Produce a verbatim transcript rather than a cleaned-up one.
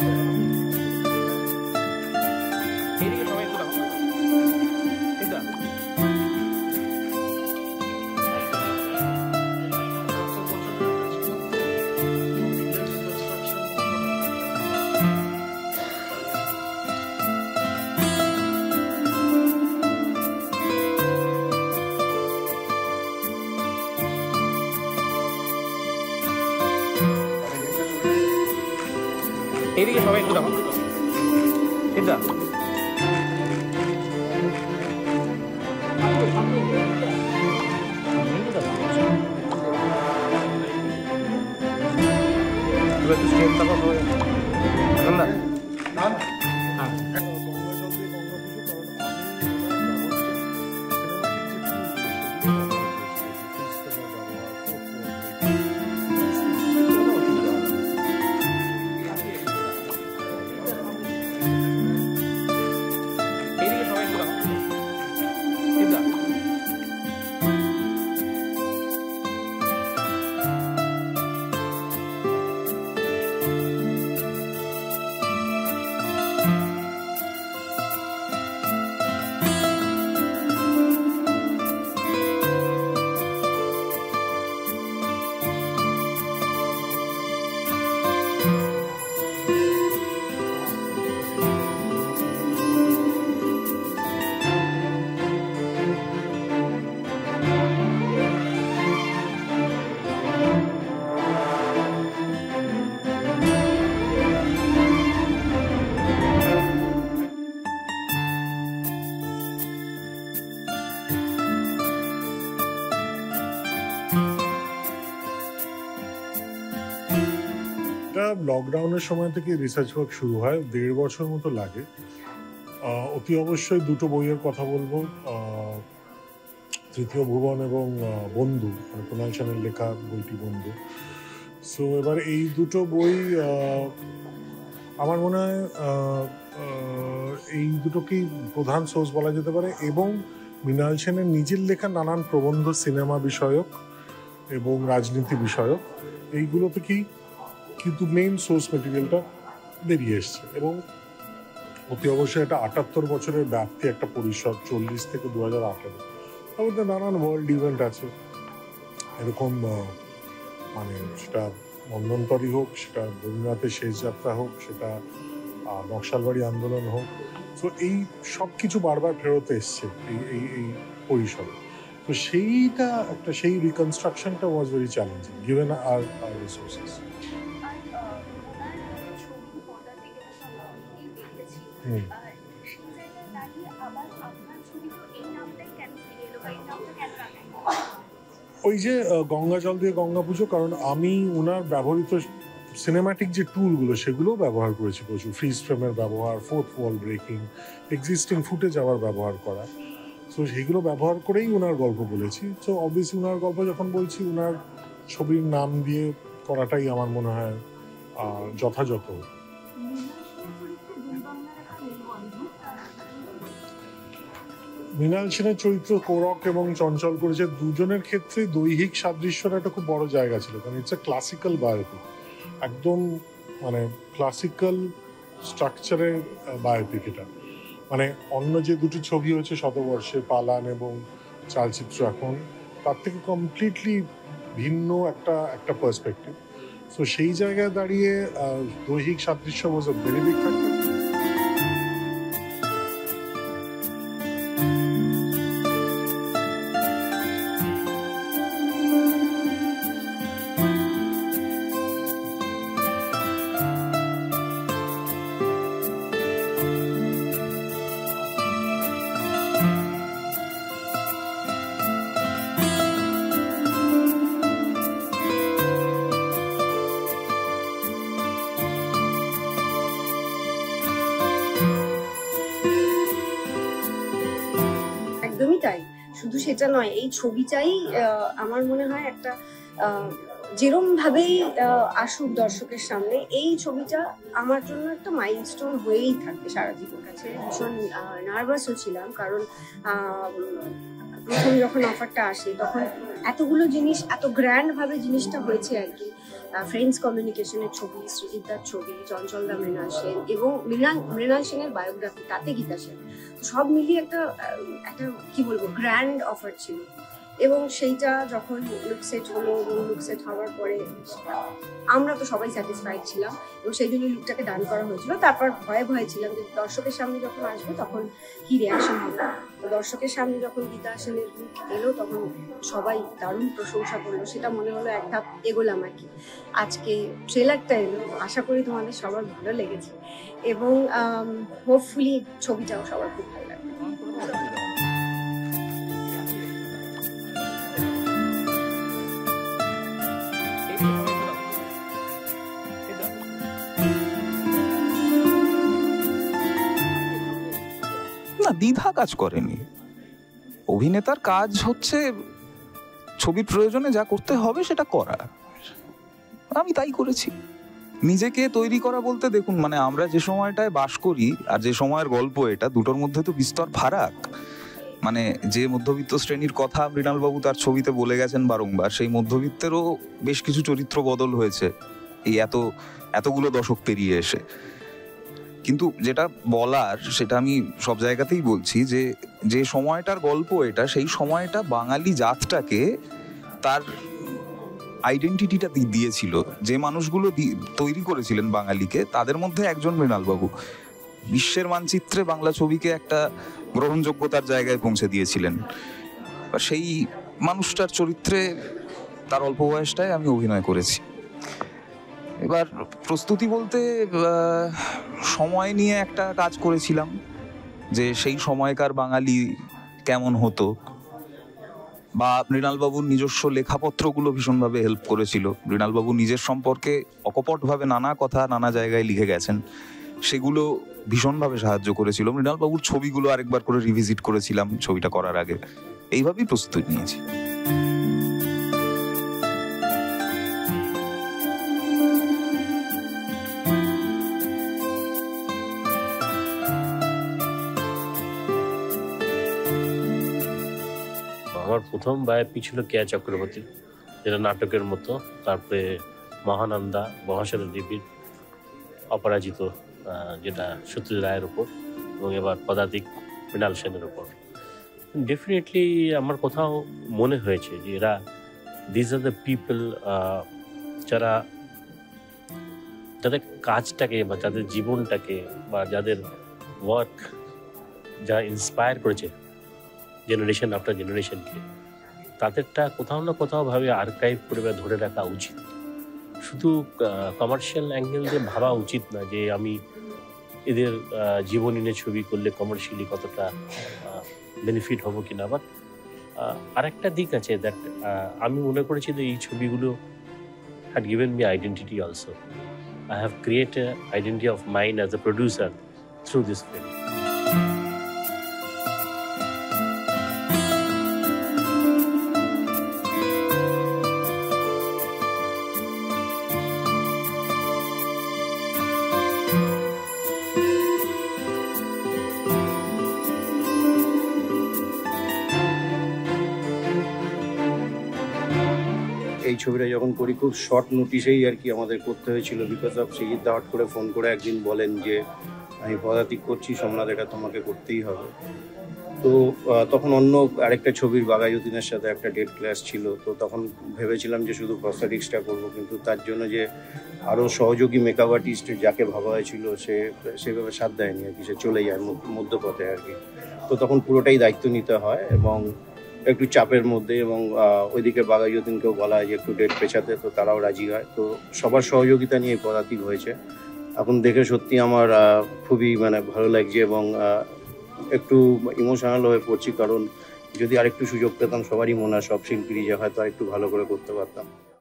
এদিকে সবাই একটু দেখো এটা এবার তো স্টেপ দেখো সবাই না না লকডাউনের সময় থেকে রিসার্চ ওয়ার্ক শুরু হয়, দেড় বছর মতো লাগে। অতি অবশ্যই দুটো বইয়ের কথা বলবো, তৃতীয় ভুবন এবং বন্ধু, মানে কুনাল সেনের লেখা বইটি বন্ধু। সো এবার এই দুটো বই আমার মনে হয় এই দুটোকেই প্রধান সোর্স বলা যেতে পারে, এবং মৃণাল সেনের নিজের লেখা নানান প্রবন্ধ সিনেমা বিষয়ক এবং রাজনীতি বিষয়ক, এইগুলো থেকেই কিন্তু মেইন সোর্স মেটেরিয়ালটা বেরিয়ে এসছে। এবং অতি অবশ্যই এটা আটাত্তর বছরের ব্যাপ্তি একটা পরিসর, চল্লিশ থেকে দু হাজার আঠারো তার মধ্যে নানান ওয়ার্ল্ড ইভেন্ট আছে এরকম, মানে সেটা মন্বন্তরী হোক, সেটা রবীন্দ্রনাথের শেষ যাত্রা হোক, সেটা নকশালবাড়ি আন্দোলন হোক। তো এই সব কিছু বারবার ফেরত এসছে এই এই এই পরিসরে। তো সেইটা একটা সেই রিকনস্ট্রাকশনটা was very challenging given our our resources. ওই যে গঙ্গা জল দিয়ে গঙ্গা পুজো, কারণ আমি ওনার ব্যবহৃত সিনেম্যাটিক যে টুলগুলো সেগুলো ব্যবহার করেছি প্রচুর, ফ্রিজ ফ্রেমের ব্যবহার, fourth wall breaking, existing footage আবার ব্যবহার করা। তো সেইগুলো ব্যবহার করেই ওনার গল্প বলেছি। তো অবভিয়াসলি ওনার গল্প যখন বলছি ওনার ছবির নাম দিয়ে করাটাই আমার মনে হয় যথাযথ। মৃণাল সেনের চরিত্র কোরক এবং চঞ্চল করেছে, দুজনের ক্ষেত্রে দৈহিক সাদৃশ্যের একটা খুব বড় জায়গা ছিল, কারণ ইটস এ ক্লাসিক্যাল বায়োপিক, একদম মানে ক্লাসিক্যাল স্ট্রাকচারের বায়োপিক এটা। মানে অন্য যে দুটি ছবি হয়েছে শতবর্ষে, পালান এবং চালচিত্র, এখন তার থেকে কমপ্লিটলি ভিন্ন একটা একটা পার্সপেক্টিভ। সো সেই জায়গায় দাঁড়িয়ে দৈহিক সাদৃশ্য was a very big factor. একদমই তাই, শুধু সেটা নয়, এই ছবিটাই আমার মনে হয় একটা যেরম ভাবেই আসুক দর্শকের সামনে, এই ছবিটা আমার জন্য একটা মাইলস্টোন হয়েই থাকবে সারা জীবন কাছে। ভীষণ নার্ভাসও ছিলাম, কারণ প্রথম যখন অফারটা আসে তখন এতগুলো জিনিস এত গ্র্যান্ড ভাবে জিনিসটা হয়েছে আর কি, ফ্রেন্ডস কমিউনিকেশনের ছবি, সৃজিতদার ছবি, চঞ্চলদা, মৃণাল সেন এবং মৃণাল মৃণাল সেনের বায়োগ্রাফি, তাতে গীতা সেন, সব মিলিয়ে একটা একটা কি বলবো গ্র্যান্ড অফার ছিল। এবং সেইটা যখন লুকসেট হলো এবং লুকসেট হওয়ার পরে আমরা তো সবাই স্যাটিসফাইড ছিলাম এবং সেই জন্য লুকটাকে ডান করা হয়েছিল। তারপর ভয়ে ভয়ে ছিলাম যে দর্শকের সামনে যখন আসবে তখন কি রিয়াকশন হবে। তো দর্শকের সামনে যখন গীতা সেনের লুক এলো তখন সবাই দারুণ প্রশংসা করলো, সেটা মনে হলো এক ধাপ এগোলাম আর কি। আজকে ট্রেলারটা এলো, আশা করি তোমাদের সবার ভালো লেগেছে এবং হোপফুলি ছবিটাও সবার খুব ভালো লাগবে। না, দ্বিধা কাজ করেনি। অভিনেতার কাজ হচ্ছে ছবির প্রয়োজনে যা করতে হবে সেটা করা, আমি তাই করেছি। নিজেকে তৈরি করা বলতে দেখুন, মানে আমরা যে সময়টায় বাস করি আর যে সময়ের গল্প, এটা দুটোর মধ্যে তো বিস্তর ফারাক। মানে যে মধ্যবিত্ত শ্রেণীর কথা মৃণালবাবু তার ছবিতে বলে গেছেন বারংবার, সেই মধ্যবিত্তেরও বেশ কিছু চরিত্র বদল হয়েছে এই এত এতগুলো দশক পেরিয়ে এসে। কিন্তু যেটা বলার সেটা আমি সব জায়গাতেই বলছি যে যে সময়টার গল্প এটা, সেই সময়টা বাঙালি জাতটাকে তার আইডেন্টিটিটা দিয়েছিল। যে মানুষগুলো তৈরি করেছিলেন বাঙালিকে, তাদের মধ্যে একজন মৃণালবাবু বিশ্বের মানচিত্রে বাংলা ছবিকে একটা গ্রহণযোগ্যতার জায়গায় পৌঁছে দিয়েছিলেন। সেই মানুষটার চরিত্রে তার অল্প বয়সটায় আমি অভিনয় করেছি। এবার প্রস্তুতি বলতে সময় নিয়ে একটা কাজ করেছিলাম যে সেই সময়কার বাঙালি কেমন হতো, বা মৃণালবাবুর নিজস্ব লেখাপত্রগুলো ভীষণভাবে হেল্প করেছিল। মৃণালবাবু নিজের সম্পর্কে অকপটভাবে নানা কথা নানা জায়গায় লিখে গেছেন, সেগুলো ভীষণভাবে সাহায্য করেছিল। মৃণালবাবুর ছবিগুলো আরেকবার করে রিভিজিট করেছিলাম ছবিটা করার আগে। এইভাবেই প্রস্তুতি নিয়েছি। আমার প্রথম বায়োপিক ছিল কেয়া চক্রবর্তী, যেটা নাটকের মতো। তারপরে মহানন্দা মহাশালা দেবীর অপরাজিত, যেটা সত্যজিৎ রায়ের ওপর, এবং এবার পদাতিক মৃণাল সেনের ওপর। ডেফিনেটলি আমার কোথাও মনে হয়েছে যে এরা দিস আর দ্য পিপল যারা যাদের কাজটাকে বা যাদের জীবনটাকে বা যাদের ওয়ার্ক যা ইন্সপায়ার করেছে জেনারেশন আফটার জেনারেশনকে, তাদেরটা কোথাও না কোথাও ভাবে আর্কাইভ করে বা ধরে রাখা উচিত। শুধু কমার্শিয়াল অ্যাঙ্গেল দিয়ে ভাবা উচিত না যে আমি এদের জীবনী নিয়ে ছবি করলে কমার্শিয়ালি কতটা বেনিফিট হবো কিনা। বাট আরেকটা দিক আছে দ্যাট আমি মনে করেছি যে এই ছবিগুলো had given me identity also. I have created identity of mind as a producer through this film. এই ছবিটা যখন করি খুব শর্ট নোটিশেই আর কি আমাদের করতে হয়েছিল, বিকজ অফ সৃজিতদা হট করে ফোন করে একদিন বলেন যে আমি পদাতিক করছি সোমনাথ, এটা তোমাকে করতেই হবে। তো তখন অন্য আরেকটা ছবির বাঘাযতীনের সাথে একটা ডেট ক্লাস ছিল, তো তখন ভেবেছিলাম যে শুধু প্রস্থেটিক্সটা করবো, কিন্তু তার জন্য যে আরও সহযোগী মেকআপ আর্টিস্ট যাকে ভাবা হয়েছিল সে সেভাবে সাথ দেয়নি আর কি, সে চলে যায় মধ্যপথে আর কি। তো তখন পুরোটাই দায়িত্ব নিতে হয় এবং একটু চাপের মধ্যে, এবং ওইদিকে বাঘাযতীনকেও বলা হয় যে একটু ডেট পেছাতে, তো তারাও রাজি হয়। তো সবার সহযোগিতা নিয়ে পদাতিক হয়েছে। এখন দেখে সত্যি আমার খুবই মানে ভালো লাগছে এবং একটু ইমোশনাল হয়ে পড়ছি, কারণ যদি আরেকটু সুযোগ পেতাম, সবারই মনে হয় সব শিল্পীরই যে হয়তো আরেকটু ভালো করে করতে পারতাম।